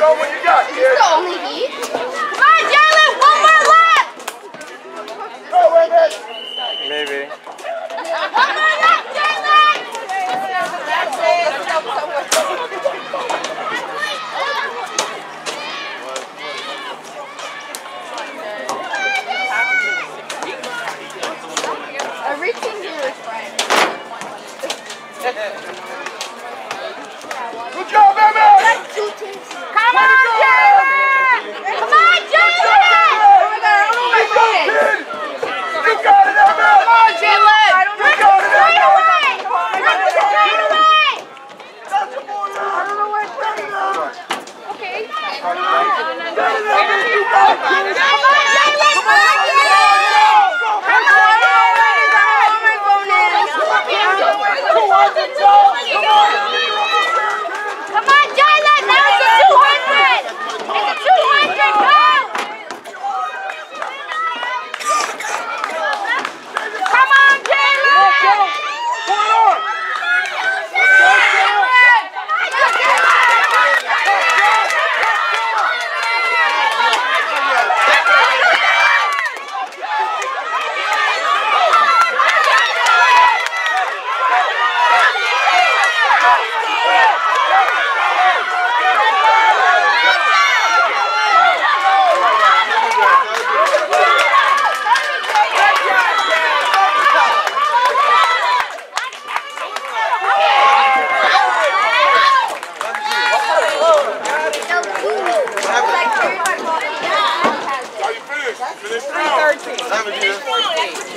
Show what you got, kid. Is this the only heat? Come on, Jalen! One more lap! Oh, wait a minute. Maybe. One more lap, Jalen! Everything here is fine. Good job, baby! Come on, Jalen! Come on, Jalen! You got it, Emma! Come on, Jalen! You got it, Straight Emma! away! Straight away! That's the ball, I don't know where it's going. Okay. Come on, you got it, kid! Come on, Jalen! Come on, Jalen! Come on, Jalen! Now it's a 200! It's a 200! Go! Come on, Jalen! How you finish? Finish 3:13.